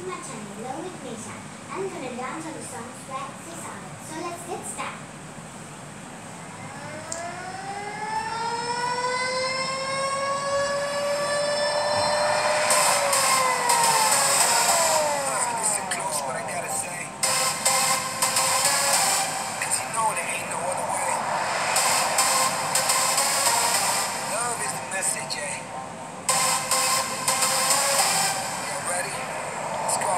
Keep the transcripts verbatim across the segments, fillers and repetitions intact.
to my channel, Learn with Nisha. I'm gonna dance on the song Swag Sisada. So let's get started. Listen close, what I gotta say. 'Cause you know there ain't no other way. Love is the message, eh? Y'all ready? Let's go.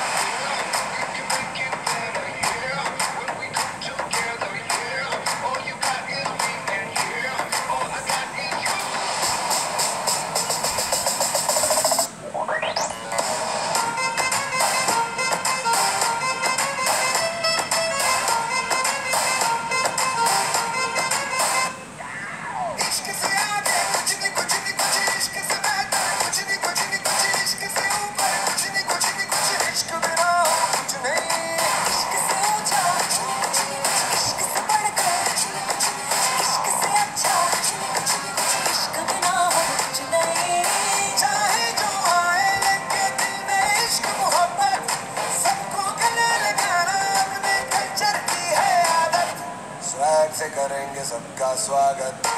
Swag से करेंगे सबका स्वागत।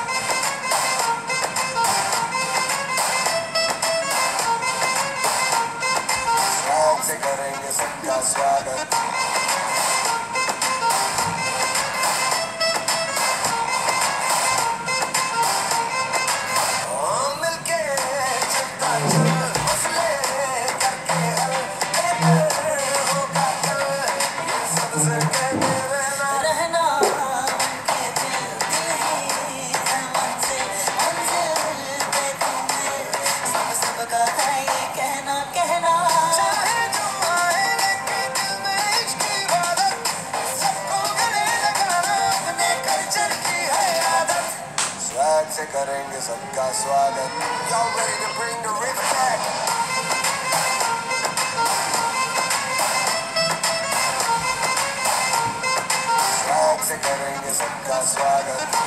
Swag से करेंगे सबका स्वागत। ओ मिलके चलता चल, हौसले करके हल, बेहतर होगा कल, ये सबसे कहते रहना। स्वैग से करेंगे सबका स्वागत। Y'all ready to bring the rhythm back? Swag से करेंगे सबका स्वागत।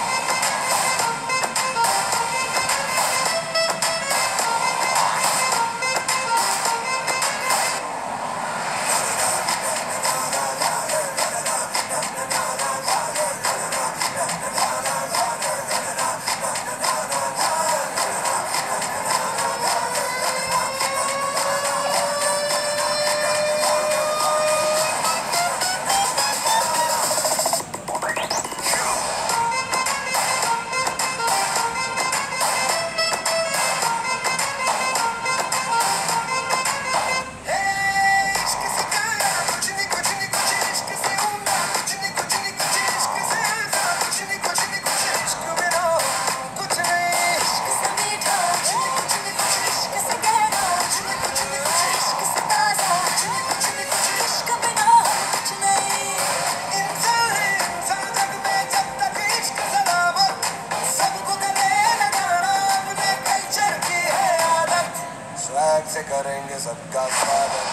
स्वैग से करेंगे सबका स्वागत।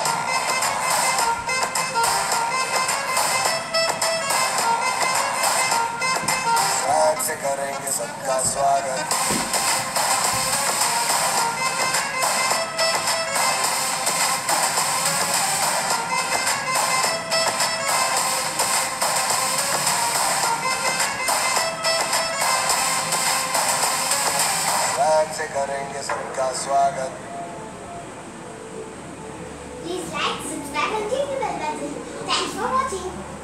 स्वैग से करेंगे सबका स्वागत। स्वैग से करेंगे सबका स्वागत। Please like, subscribe and click the bell button. Thanks for watching.